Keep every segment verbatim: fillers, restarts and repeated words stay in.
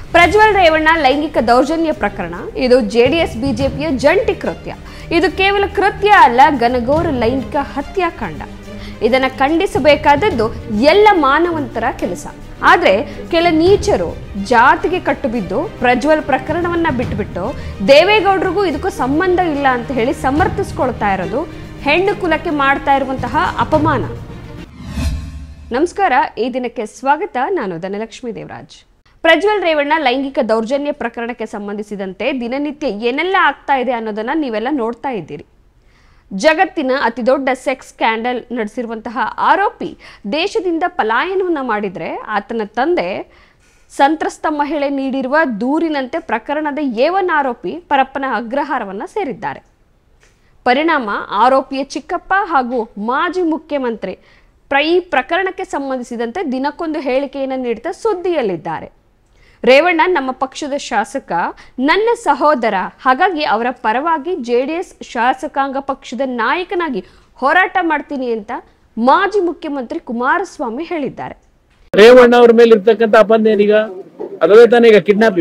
ಪ್ರಜ್ವಲ್ ರೇವಣ್ಣ ಲೈಂಗಿಕ ದೌರ್ಜನ್ಯ ಪ್ರಕರಣ ಇದು ಜೆಡಿಎಸ್ ಬಿಜೆಪಿಯ ಜಂಟಿ ಕೃತ್ಯ. ಇದು ಕೇವಲ ಕೃತ್ಯ ಅಲ್ಲ, ಘನಘೋರ ಲೈಂಗಿಕ ಹತ್ಯಾಕಾಂಡ. ಇದನ್ನು ಖಂಡಿಸಬೇಕಾದದ್ದು ಎಲ್ಲ ಮಾನವಂತರ ಕೆಲಸ. ಆದರೆ ಕೆಲ ನೀಚರು ಜಾತಿಗೆ ಕಟ್ಟುಬಿದ್ದು ಪ್ರಜ್ವಲ್ ಪ್ರಕರಣವನ್ನ ಬಿಟ್ಟುಬಿಟ್ಟು ದೇವೇಗೌಡರಿಗೂ ಇದಕ್ಕೂ ಸಂಬಂಧ ಇಲ್ಲ ಅಂತ ಹೇಳಿ ಸಮರ್ಥಿಸ್ಕೊಳ್ತಾ ಇರೋದು ಹೆಣ್ಣು ಕುಲಕ್ಕೆ ಮಾಡ್ತಾ ಇರುವಂತಹ ಅಪಮಾನ. ನಮಸ್ಕಾರ, ಈ ದಿನಕ್ಕೆ ಸ್ವಾಗತ. ನಾನು ಧನಲಕ್ಷ್ಮಿ ದೇವರಾಜ್. ಪ್ರಜ್ವಲ್ ರೇವಣ್ಣ ಲೈಂಗಿಕ ದೌರ್ಜನ್ಯ ಪ್ರಕರಣಕ್ಕೆ ಸಂಬಂಧಿಸಿದಂತೆ ದಿನನಿತ್ಯ ಏನೆಲ್ಲ ಆಗ್ತಾ ಇದೆ ಅನ್ನೋದನ್ನ ನೀವೆಲ್ಲ ನೋಡ್ತಾ ಇದ್ದೀರಿ. ಜಗತ್ತಿನ ಅತಿದೊಡ್ಡ ಸೆಕ್ಸ್ ಸ್ಕ್ಯಾಂಡಲ್ ನಡೆಸಿರುವಂತಹ ಆರೋಪಿ ದೇಶದಿಂದ ಪಲಾಯನವನ್ನ ಮಾಡಿದ್ರೆ ಆತನ ತಂದೆ ಸಂತ್ರಸ್ತ ಮಹಿಳೆ ನೀಡಿರುವ ದೂರಿನಂತೆ ಪ್ರಕರಣದ ಏವನ್ ಆರೋಪಿ ಪರಪ್ಪನ ಅಗ್ರಹಾರವನ್ನ ಸೇರಿದ್ದಾರೆ. ಪರಿಣಾಮ ಆರೋಪಿಯ ಚಿಕ್ಕಪ್ಪ ಹಾಗೂ ಮಾಜಿ ಮುಖ್ಯಮಂತ್ರಿ ಈ ಪ್ರಕರಣಕ್ಕೆ ಸಂಬಂಧಿಸಿದಂತೆ ದಿನಕ್ಕೊಂದು ಹೇಳಿಕೆಯನ್ನು ನೀಡುತ್ತಾ ಸುದ್ದಿಯಲ್ಲಿದ್ದಾರೆ. ರೇವಣ್ಣ ನಮ್ಮ ಪಕ್ಷದ ಶಾಸಕ, ನನ್ನ ಸಹೋದರ, ಹಾಗಾಗಿ ಅವರ ಪರವಾಗಿ ಜೆಡಿಎಸ್ ಶಾಸಕಾಂಗ ಪಕ್ಷದ ನಾಯಕನಾಗಿ ಹೋರಾಟ ಮಾಡ್ತೀನಿ ಅಂತ ಮಾಜಿ ಮುಖ್ಯಮಂತ್ರಿ ಕುಮಾರಸ್ವಾಮಿ ಹೇಳಿದ್ದಾರೆ. ರೇವಣ್ಣ ಅವ್ರ ಮೇಲೆ ಇರ್ತಕ್ಕಂಥ ಅಪಂದ ಏನೀಗ ಅದೇ ತಾನೇ ಈಗ ಕಿಡ್ನಾಪ್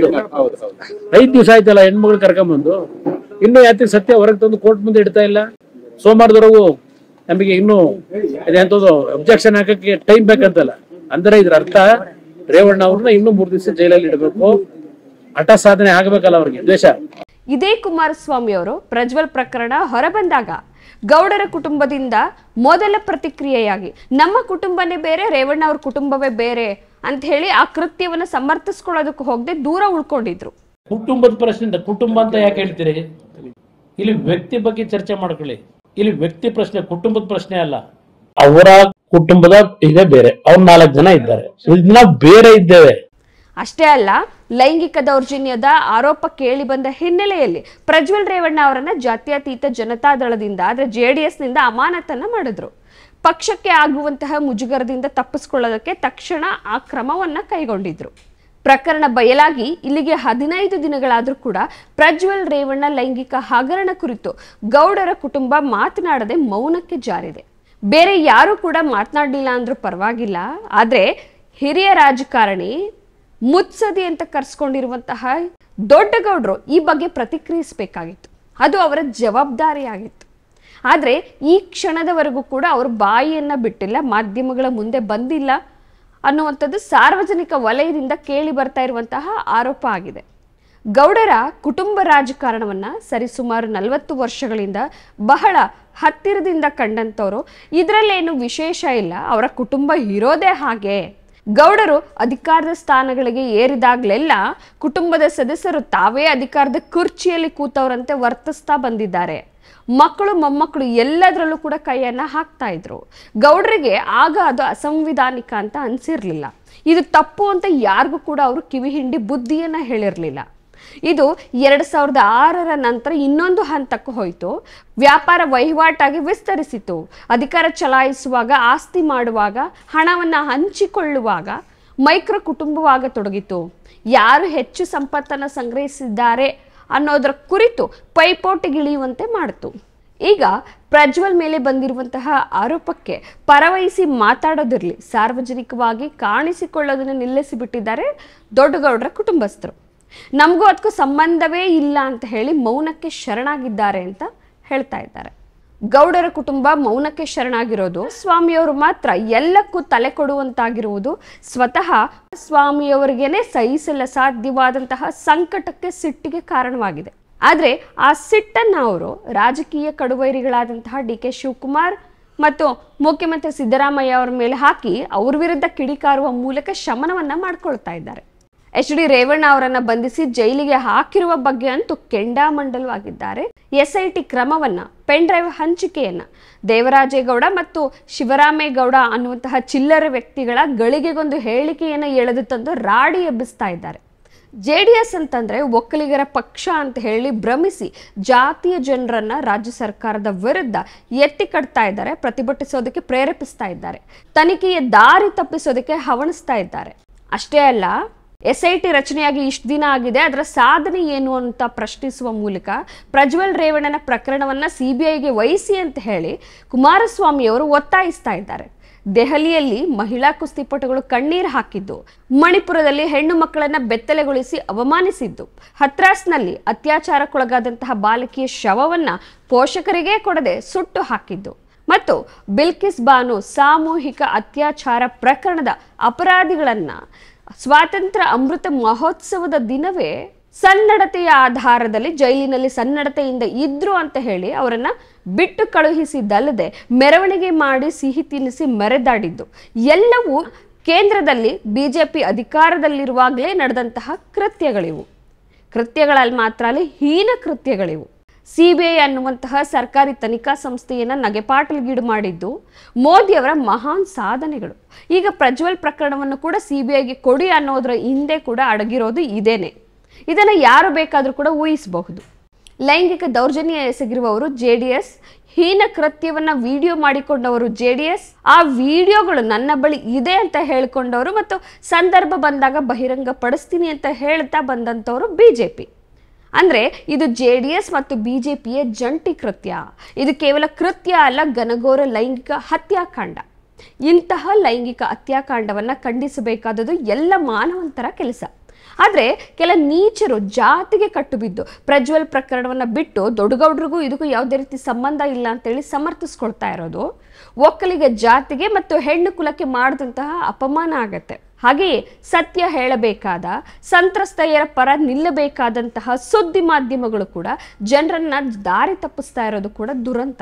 ಐದ್ ದಿವಸ ಆಯ್ತಲ್ಲ ಹೆಣ್ಮಗಳು ಕರ್ಕೊಂಬಂದು, ಇನ್ನು ಯಾತ್ರೆ ಸತ್ಯ ಹೊರಗೆ ತಂದು ಕೋರ್ಟ್ ಮುಂದೆ ಇಡ್ತಾ ಇಲ್ಲ. ಸೋಮವಾರದವರೆಗೂ ನಮಗೆ ಇನ್ನು ಅದೇಂತದ್ದು ಅಬ್ಜೆಕ್ಷನ್ ಹಾಕಕ್ಕೆ ಟೈಮ್ ಬೇಕಂತಲ್ಲ. ಅಂದ್ರೆ ಇದ್ರ ಅರ್ಥ ರೇವಣ್ಣ ಅವ್ರನ್ನ ಇನ್ನೂ ಮೂರು ದಿವಸ ಜೈಲಲ್ಲಿ ಇಡಬೇಕು, ಹಠ ಸಾಧನೆ ಆಗಬೇಕಲ್ಲ ಅವ್ರಿಗೆ ದ್ವೇಷ. ಇದೇ ಕುಮಾರಸ್ವಾಮಿ ಅವರು ಪ್ರಜ್ವಲ್ ಪ್ರಕರಣ ಹೊರಬಂದಾಗ ಗೌಡರ ಕುಟುಂಬದಿಂದ ಮೊದಲ ಪ್ರತಿಕ್ರಿಯೆಯಾಗಿ ನಮ್ಮ ಕುಟುಂಬನೇ ಬೇರೆ, ರೇವಣ್ಣ ಅವ್ರ ಕುಟುಂಬವೇ ಬೇರೆ ಅಂತ ಹೇಳಿ ಆ ಕೃತ್ಯವನ್ನ ಸಮರ್ಥಿಸ್ಕೊಳ್ಳೋದಕ್ಕೆ ಹೋಗದೆ ದೂರ ಉಳ್ಕೊಂಡಿದ್ರು. ಕುಟುಂಬದ ಪ್ರಶ್ನೆ, ಕುಟುಂಬ ಅಂತ ಯಾಕೆ ಹೇಳ್ತೀರಿ? ಇಲ್ಲಿ ವ್ಯಕ್ತಿ ಬಗ್ಗೆ ಚರ್ಚೆ ಮಾಡ್ಕೊಳ್ಳಿ. ಇಲ್ಲಿ ವ್ಯಕ್ತಿ ಪ್ರಶ್ನೆ, ಕುಟುಂಬದ ಪ್ರಶ್ನೆ ಅಲ್ಲ. ಅವರ ಕುಟುಂಬದ ಇದೆ ಬೇರೆ, ಅವ್ರ ನಾಲ್ಕು ಜನ ಇದ್ದಾರೆ, ನಾವು ಬೇರೆ ಇದ್ದೇವೆ. ಅಷ್ಟೇ ಅಲ್ಲ, ಲೈಂಗಿಕ ದೌರ್ಜನ್ಯದ ಆರೋಪ ಕೇಳಿ ಬಂದ ಹಿನ್ನೆಲೆಯಲ್ಲಿ ಪ್ರಜ್ವಲ್ ರೇವಣ್ಣ ಅವರನ್ನ ಜಾತ್ಯತೀತ ಜನತಾದಳದಿಂದ ಅಂದ್ರೆ ಜೆಡಿಎಸ್ ನಿಂದ ಅಮಾನತನ್ನ ಮಾಡಿದ್ರು. ಪಕ್ಷಕ್ಕೆ ಆಗುವಂತಹ ಮುಜುಗರದಿಂದ ತಪ್ಪಿಸ್ಕೊಳ್ಳೋದಕ್ಕೆ ತಕ್ಷಣ ಆ ಕ್ರಮವನ್ನ ಕೈಗೊಂಡಿದ್ರು. ಪ್ರಕರಣ ಬಯಲಾಗಿ ಇಲ್ಲಿಗೆ ಹದಿನೈದು ದಿನಗಳಾದ್ರೂ ಕೂಡ ಪ್ರಜ್ವಲ್ ರೇವಣ್ಣ ಲೈಂಗಿಕ ಹಗರಣ ಕುರಿತು ಗೌಡರ ಕುಟುಂಬ ಮಾತನಾಡದೆ ಮೌನಕ್ಕೆ ಜಾರಿದೆ. ಬೇರೆ ಯಾರು ಕೂಡ ಮಾತನಾಡಲಿಲ್ಲ ಅಂದ್ರೂ ಪರವಾಗಿಲ್ಲ, ಆದ್ರೆ ಹಿರಿಯ ರಾಜಕಾರಣಿ ಮುತ್ಸದಿ ಅಂತ ಕರ್ಸ್ಕೊಂಡಿರುವಂತಹ ದೊಡ್ಡ ಗೌಡ್ರು ಈ ಬಗ್ಗೆ ಪ್ರತಿಕ್ರಿಯಿಸಬೇಕಾಗಿತ್ತು. ಅದು ಅವರ ಜವಾಬ್ದಾರಿಯಾಗಿತ್ತು. ಆದ್ರೆ ಈ ಕ್ಷಣದವರೆಗೂ ಕೂಡ ಅವರು ಬಾಯಿಯನ್ನ ಬಿಟ್ಟಿಲ್ಲ, ಮಾಧ್ಯಮಗಳ ಮುಂದೆ ಬಂದಿಲ್ಲ ಅನ್ನುವಂಥದ್ದು ಸಾರ್ವಜನಿಕ ವಲಯದಿಂದ ಕೇಳಿ ಬರ್ತಾ ಇರುವಂತಹ ಆರೋಪ ಆಗಿದೆ. ಗೌಡರ ಕುಟುಂಬ ರಾಜಕಾರಣವನ್ನ ಸರಿಸುಮಾರು ನಲವತ್ತು ವರ್ಷಗಳಿಂದ ಬಹಳ ಹತ್ತಿರದಿಂದ ಕಂಡಂತವರು, ಇದರಲ್ಲೇನು ವಿಶೇಷ ಇಲ್ಲ, ಅವರ ಕುಟುಂಬ ಇರೋದೇ ಹಾಗೆ. ಗೌಡರು ಅಧಿಕಾರದ ಸ್ಥಾನಗಳಿಗೆ ಏರಿದಾಗಲೆಲ್ಲ ಕುಟುಂಬದ ಸದಸ್ಯರು ತಾವೇ ಅಧಿಕಾರದ ಕುರ್ಚಿಯಲ್ಲಿ ಕೂತವರಂತೆ ವರ್ತಿಸ್ತಾ ಬಂದಿದ್ದಾರೆ. ಮಕ್ಕಳು ಮೊಮ್ಮಕ್ಕಳು ಎಲ್ಲದರಲ್ಲೂ ಕೂಡ ಕೈಯನ್ನ ಹಾಕ್ತಾ ಇದ್ರು. ಗೌಡರಿಗೆ ಆಗ ಅದು ಅಸಂವಿಧಾನಿಕ ಅಂತ ಅನ್ಸಿರ್ಲಿಲ್ಲ. ಇದು ತಪ್ಪು ಅಂತ ಯಾರಿಗೂ ಕೂಡ ಅವರು ಕಿವಿ ಹಿಂಡಿ ಬುದ್ಧಿಯನ್ನ ಹೇಳಿರ್ಲಿಲ್ಲ. ಇದು ಎರಡ್ ಸಾವಿರದ ಆರರ ನಂತರ ಇನ್ನೊಂದು ಹಂತಕ್ಕೆ ಹೋಯಿತು. ವ್ಯಾಪಾರ ವಹಿವಾಟಾಗಿ ವಿಸ್ತರಿಸಿತು. ಅಧಿಕಾರ ಚಲಾಯಿಸುವಾಗ, ಆಸ್ತಿ ಮಾಡುವಾಗ, ಹಣವನ್ನ ಹಂಚಿಕೊಳ್ಳುವಾಗ ಮೈಕ್ರೋ ಕುಟುಂಬವಾಗ ತೊಡಗಿತು. ಯಾರು ಹೆಚ್ಚು ಸಂಪತ್ತನ್ನು ಸಂಗ್ರಹಿಸಿದ್ದಾರೆ ಅನ್ನೋದರ ಕುರಿತು ಪೈಪೋಟಿಗಿಳಿಯುವಂತೆ ಮಾಡಿತು. ಈಗ ಪ್ರಜ್ವಲ್ ಮೇಲೆ ಬಂದಿರುವಂತಹ ಆರೋಪಕ್ಕೆ ಪರವಹಿಸಿ ಮಾತಾಡೋದಿರಲಿ, ಸಾರ್ವಜನಿಕವಾಗಿ ಕಾಣಿಸಿಕೊಳ್ಳೋದನ್ನು ನಿಲ್ಲಿಸಿಬಿಟ್ಟಿದ್ದಾರೆ ದೊಡ್ಡಗೌಡರ ಕುಟುಂಬಸ್ಥರು. ನಮಗೂ ಅದಕ್ಕೂ ಸಂಬಂಧವೇ ಇಲ್ಲ ಅಂತ ಹೇಳಿ ಮೌನಕ್ಕೆ ಶರಣಾಗಿದ್ದಾರೆ ಅಂತ ಹೇಳ್ತಾ ಇದ್ದಾರೆ. ಗೌಡರ ಕುಟುಂಬ ಮೌನಕ್ಕೆ ಶರಣಾಗಿರೋದು, ಸ್ವಾಮಿಯವರು ಮಾತ್ರ ಎಲ್ಲಕ್ಕೂ ತಲೆ ಕೊಡುವಂತಾಗಿರುವುದು ಸ್ವತಃ ಸ್ವಾಮಿಯವರಿಗೇನೆ ಸಹಿಸಲು ಸಾಧ್ಯವಾದಂತಹ ಸಂಕಟಕ್ಕೆ, ಸಿಟ್ಟಿಗೆ ಕಾರಣವಾಗಿದೆ. ಆದ್ರೆ ಆ ಸಿಟ್ಟನ್ನ ಅವರು ರಾಜಕೀಯ ಕಡುವೈರಿಗಳಾದಂತಹ ಡಿ ಕೆ ಶಿವಕುಮಾರ್ ಮತ್ತು ಮುಖ್ಯಮಂತ್ರಿ ಸಿದ್ದರಾಮಯ್ಯ ಅವರ ಮೇಲೆ ಹಾಕಿ ಅವ್ರ ವಿರುದ್ಧ ಕಿಡಿಕಾರುವ ಮೂಲಕ ಶಮನವನ್ನ ಮಾಡ್ಕೊಳ್ತಾ ಇದ್ದಾರೆ. ಎಚ್ ಡಿ ರೇವಣ್ಣ ಅವರನ್ನ ಬಂಧಿಸಿ ಜೈಲಿಗೆ ಹಾಕಿರುವ ಬಗ್ಗೆ ಅಂತೂ ಕೆಂಡಾಮಂಡಲವಾಗಿದ್ದಾರೆ. ಎಸ್ ಐ ಟಿ ಕ್ರಮವನ್ನ, ಪೆನ್ ಡ್ರೈವ್ ಹಂಚಿಕೆಯನ್ನ ದೇವರಾಜೇಗೌಡ ಮತ್ತು ಶಿವರಾಮೇಗೌಡ ಅನ್ನುವಂತಹ ಚಿಲ್ಲರೆ ವ್ಯಕ್ತಿಗಳ ಗಳಿಗೆಗೊಂದು ಹೇಳಿಕೆಯನ್ನ ಎಳೆದು ತಂದು ರಾಡಿ ಎಬ್ಬಿಸ್ತಾ ಇದ್ದಾರೆ. ಜೆ ಡಿ ಎಸ್ ಅಂತಂದ್ರೆ ಒಕ್ಕಲಿಗರ ಪಕ್ಷ ಅಂತ ಹೇಳಿ ಭ್ರಮಿಸಿ ಜಾತಿಯ ಜನರನ್ನ ರಾಜ್ಯ ಸರ್ಕಾರದ ವಿರುದ್ಧ ಎತ್ತಿ ಕಟ್ತಾ ಇದ್ದಾರೆ, ಪ್ರತಿಭಟಿಸೋದಕ್ಕೆ ಪ್ರೇರೇಪಿಸ್ತಾ ಇದ್ದಾರೆ, ತನಿಖೆಯ ದಾರಿ ತಪ್ಪಿಸೋದಕ್ಕೆ ಹವಣಿಸ್ತಾ ಇದ್ದಾರೆ. ಅಷ್ಟೇ ಅಲ್ಲ, ಎಸ್ ಐ ಟಿ ರಚನೆಯಾಗಿ ಇಷ್ಟು ದಿನ ಆಗಿದೆ, ಅದರ ಸಾಧನೆ ಏನು ಅಂತ ಪ್ರಶ್ನಿಸುವ ಮೂಲಕ ಪ್ರಜ್ವಲ್ ರೇವಣ್ಣನ ಪ್ರಕರಣವನ್ನ ಸಿ ಬಿ ಐಗೆ ವಹಿಸಿ ಅಂತ ಹೇಳಿ ಕುಮಾರಸ್ವಾಮಿ ಅವರು ಒತ್ತಾಯಿಸ್ತಾ ಇದ್ದಾರೆ. ದೆಹಲಿಯಲ್ಲಿ ಮಹಿಳಾ ಕುಸ್ತಿಪಟುಗಳು ಕಣ್ಣೀರು ಹಾಕಿದ್ದು, ಮಣಿಪುರದಲ್ಲಿ ಹೆಣ್ಣು ಮಕ್ಕಳನ್ನ ಬೆತ್ತಲೆಗೊಳಿಸಿ ಅವಮಾನಿಸಿದ್ದು, ಹತ್ರಾಸ್ನಲ್ಲಿ ಅತ್ಯಾಚಾರಕ್ಕೊಳಗಾದಂತಹ ಬಾಲಕಿಯ ಶವವನ್ನ ಪೋಷಕರಿಗೆ ಕೊಡದೆ ಸುಟ್ಟು ಹಾಕಿದ್ದು ಮತ್ತು ಬಿಲ್ಕಿಸ್ ಬಾನು ಸಾಮೂಹಿಕ ಅತ್ಯಾಚಾರ ಪ್ರಕರಣದ ಅಪರಾಧಿಗಳನ್ನ ಸ್ವಾತಂತ್ರ್ಯ ಅಮೃತ ಮಹೋತ್ಸವದ ದಿನವೇ ಸನ್ನಡತೆಯ ಆಧಾರದಲ್ಲಿ ಜೈಲಿನಲ್ಲಿ ಸನ್ನಡತೆಯಿಂದ ಇದ್ರು ಅಂತ ಹೇಳಿ ಅವರನ್ನ ಬಿಟ್ಟು ಕಳುಹಿಸಿದ್ದಲ್ಲದೆ ಮೆರವಣಿಗೆ ಮಾಡಿ ಸಿಹಿ ತಿನ್ನಿಸಿ ಮೆರೆದಾಡಿದ್ದು ಎಲ್ಲವೂ ಕೇಂದ್ರದಲ್ಲಿ ಬಿಜೆಪಿ ಅಧಿಕಾರದಲ್ಲಿರುವಾಗಲೇ ನಡೆದಂತಹ ಕೃತ್ಯಗಳಿವು. ಕೃತ್ಯಗಳಲ್ಲಿ ಮಾತ್ರ ಅಲ್ಲಿ ಹೀನ ಕೃತ್ಯಗಳಿವು. ಸಿಬಿಐ ಅನ್ನುವಂತಹ ಸರ್ಕಾರಿ ತನಿಖಾ ಸಂಸ್ಥೆಯನ್ನ ನಗೆಪಾಟಲ್ಗೀಡು ಮಾಡಿದ್ದು ಮೋದಿಯವರ ಮಹಾನ್ ಸಾಧನೆಗಳು. ಈಗ ಪ್ರಜ್ವಲ್ ಪ್ರಕರಣವನ್ನು ಕೂಡ ಸಿಬಿಐಗೆ ಕೊಡಿ ಅನ್ನೋದ್ರ ಹಿಂದೆ ಕೂಡ ಅಡಗಿರೋದು ಇದೇನೆ. ಇದನ್ನ ಯಾರು ಬೇಕಾದ್ರೂ ಕೂಡ ಊಹಿಸಬಹುದು. ಲೈಂಗಿಕ ದೌರ್ಜನ್ಯ ಎಸಗಿರುವವರು ಜೆಡಿಎಸ್, ಹೀನ ಕೃತ್ಯವನ್ನ ವಿಡಿಯೋ ಮಾಡಿಕೊಂಡವರು ಜೆಡಿಎಸ್, ಆ ವಿಡಿಯೋಗಳು ನನ್ನ ಬಳಿ ಇದೆ ಅಂತ ಹೇಳಿಕೊಂಡವರು ಮತ್ತು ಸಂದರ್ಭ ಬಂದಾಗ ಬಹಿರಂಗ ಪಡಿಸ್ತೀನಿ ಅಂತ ಹೇಳ್ತಾ ಬಂದಂತವರು ಬಿಜೆಪಿ. ಅಂದ್ರೆ ಇದು ಜೆಡಿಎಸ್ ಮತ್ತು ಬಿಜೆಪಿಯ ಜಂಟಿ ಕೃತ್ಯ. ಇದು ಕೇವಲ ಕೃತ್ಯ ಅಲ್ಲ, ಘನಘೋರ ಲೈಂಗಿಕ ಹತ್ಯಾಕಾಂಡ. ಇಂತಹ ಲೈಂಗಿಕ ಹತ್ಯಾಕಾಂಡವನ್ನ ಖಂಡಿಸಬೇಕಾದದ್ದು ಎಲ್ಲ ಮಾನವಂತರ ಕೆಲಸ. ಆದ್ರೆ ಕೆಲ ನೀಚರು ಜಾತಿಗೆ ಕಟ್ಟು ಬಿದ್ದು ಪ್ರಜ್ವಲ್ ಪ್ರಕರಣವನ್ನ ಬಿಟ್ಟು ದೊಡ್ಡಗೌಡ್ರಿಗೂ ಇದಕ್ಕೂ ಯಾವುದೇ ರೀತಿ ಸಂಬಂಧ ಇಲ್ಲ ಅಂತೇಳಿ ಸಮರ್ಥಿಸ್ಕೊಳ್ತಾ ಇರೋದು ಒಕ್ಕಲಿಗ ಜಾತಿಗೆ ಮತ್ತು ಹೆಣ್ಣು ಕುಲಕ್ಕೆ ಮಾಡಿದಂತಹ ಅಪಮಾನ ಆಗತ್ತೆ. ಹಾಗೆಯೇ ಸತ್ಯ ಹೇಳಬೇಕಾದ, ಸಂತ್ರಸ್ತೆಯರ ಪರ ನಿಲ್ಲಬೇಕಾದಂತಹ ಸುದ್ದಿ ಮಾಧ್ಯಮಗಳು ಕೂಡ ಜನರನ್ನ ದಾರಿ ತಪ್ಪಿಸ್ತಾ ಇರೋದು ಕೂಡ ದುರಂತ.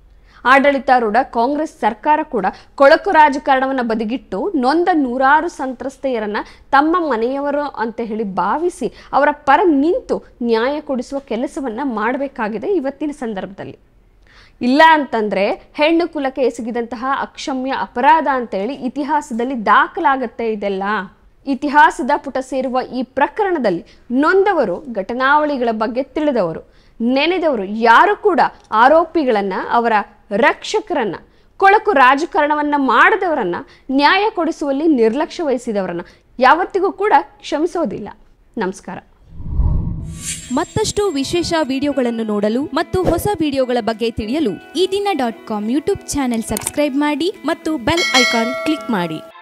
ಆಡಳಿತಾರೂಢ ಕಾಂಗ್ರೆಸ್ ಸರ್ಕಾರ ಕೂಡ ಕೊಳಕು ರಾಜಕಾರಣವನ್ನ ಬದಿಗಿಟ್ಟು ನೊಂದ ನೂರಾರು ಸಂತ್ರಸ್ತೆಯರನ್ನ ತಮ್ಮ ಮನೆಯವರು ಅಂತ ಹೇಳಿ ಭಾವಿಸಿ ಅವರ ಪರ ನಿಂತು ನ್ಯಾಯ ಕೊಡಿಸುವ ಕೆಲಸವನ್ನ ಮಾಡಬೇಕಾಗಿದೆ ಇವತ್ತಿನ ಸಂದರ್ಭದಲ್ಲಿ. ಇಲ್ಲ ಅಂತಂದ್ರೆ ಹೆಣ್ಣು ಕುಲಕ್ಕೆ ಎಸಗಿದಂತಹ ಅಕ್ಷಮ್ಯ ಅಪರಾಧ ಅಂತೇಳಿ ಇತಿಹಾಸದಲ್ಲಿ ದಾಖಲಾಗತ್ತೆ. ಇದೆಲ್ಲ ಇತಿಹಾಸದ ಪುಟ ಸೇರುವ ಈ ಪ್ರಕರಣದಲ್ಲಿ ನೊಂದವರು, ಘಟನಾವಳಿಗಳ ಬಗ್ಗೆ ತಿಳಿದವರು, ನೆನೆದವರು ಯಾರು ಕೂಡ ಆರೋಪಿಗಳನ್ನ, ಅವರ ರಕ್ಷಕರನ್ನ, ಕೊಳಕು ರಾಜಕಾರಣವನ್ನ ಮಾಡದವರನ್ನ, ನ್ಯಾಯ ಕೊಡಿಸುವಲ್ಲಿ ನಿರ್ಲಕ್ಷ್ಯ ವಹಿಸಿದವರನ್ನ ಯಾವತ್ತಿಗೂ ಕೂಡ ಕ್ಷಮಿಸೋದಿಲ್ಲ. ನಮಸ್ಕಾರ. ಮತ್ತಷ್ಟು ವಿಶೇಷ ವಿಡಿಯೋಗಳನ್ನು ನೋಡಲು ಮತ್ತು ಹೊಸ ವಿಡಿಯೋಗಳ ಬಗ್ಗೆ ತಿಳಿಯಲು Ee Dina dot com YouTube channel subscribe ಮಾಡಿ ಮತ್ತು ಬೆಲ್ ಐಕಾನ್ ಕ್ಲಿಕ್ ಮಾಡಿ.